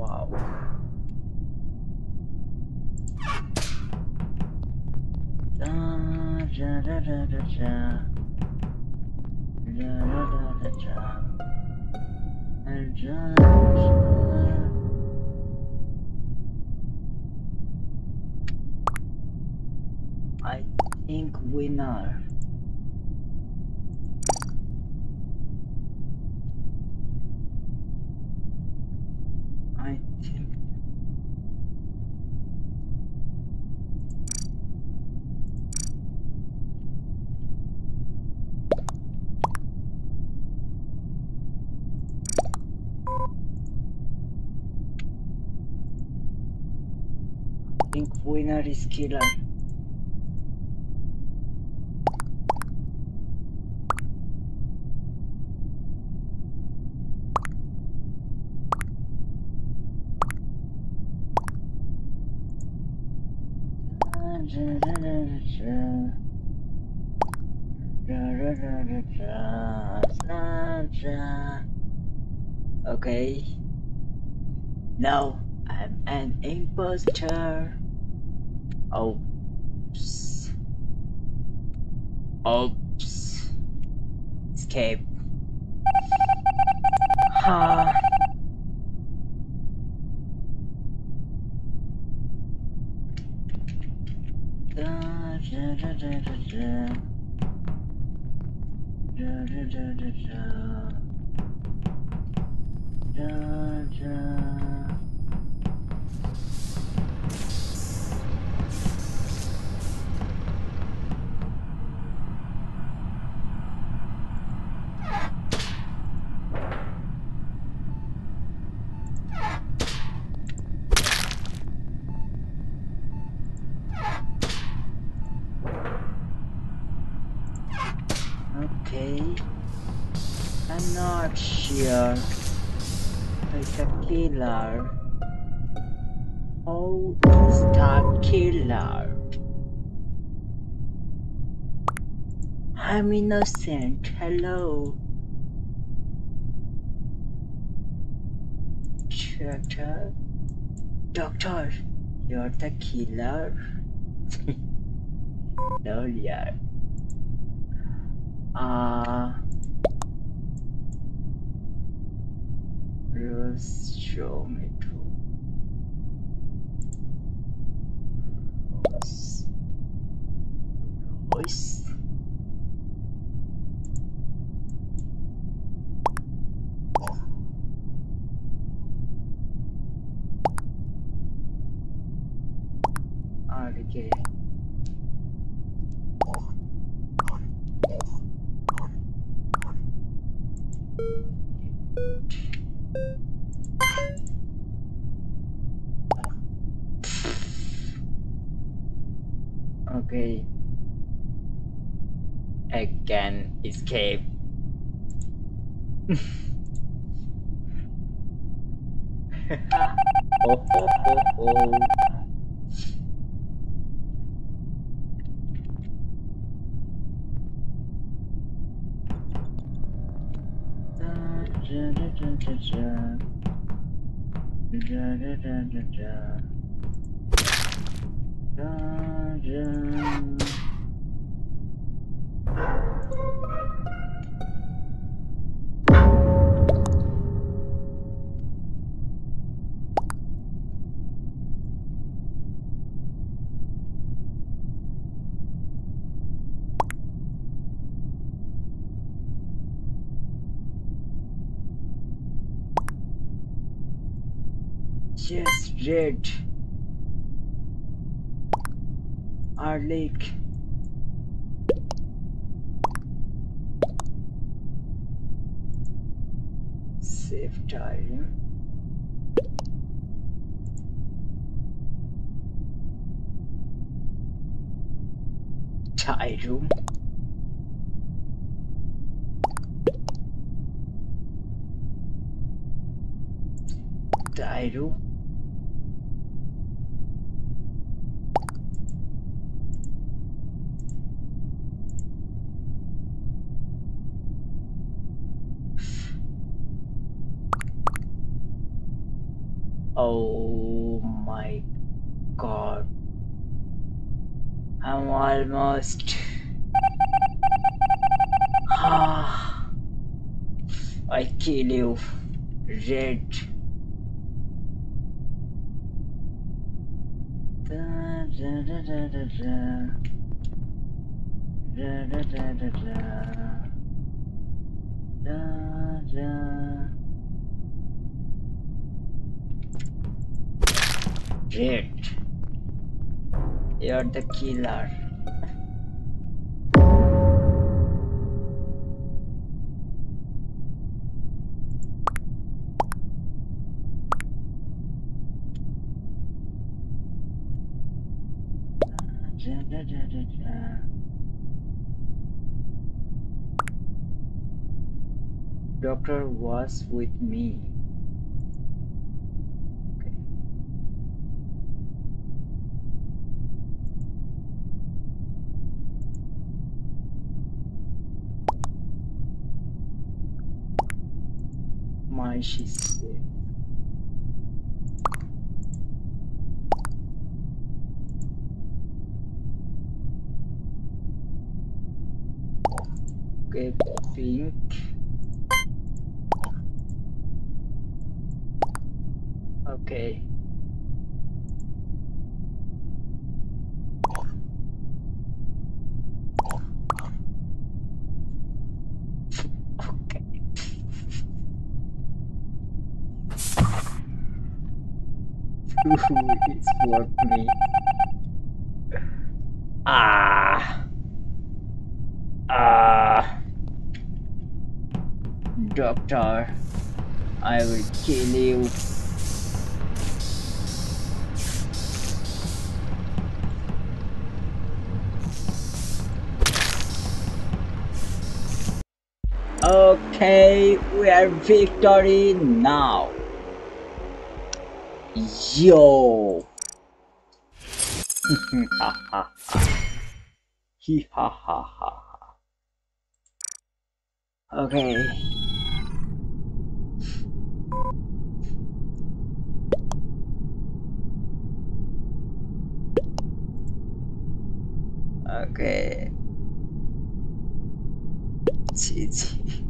Wow. Da, da, da, da, da, da. Da, da, da, da, da. Da, da, da. I think winner. I think. I think winner is killer. Okay. No, I'm an imposter. Oops. Oops. Escape. Ha. Da, da, da, da, da, da. Da, da, da, da, da. Da, da. Okay. I'm not sure. It's a killer. Who is the killer? I'm innocent. Hello. Doctor, you're the killer? No, yeah. Rose, show me to. Rose. Rose. Okay. Okay. I can escape. Oh, oh, oh, oh. Da, da, da, da, da, da. Da, da, da, da, da. Da, da. Just red. Arlic. Save time. Tie room. Tie room. Oh my god. I'm almost. Ah, I kill you. Red. Da, da, da, da, da, da. Da, da, da, da, da. Da, da. Red. You're the killer. Da, da, da, da, da. Doctor was with me. Okay. My she's safe. Okay, pink. Okay. Okay. It's for me. Ah. Ah. Doctor, I will kill you. Okay, we are victory now. Yo. Ha ha ha. He ha ha ha. Okay. Okay. GG.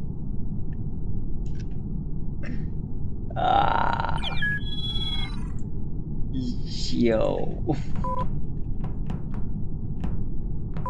Ah. Yo.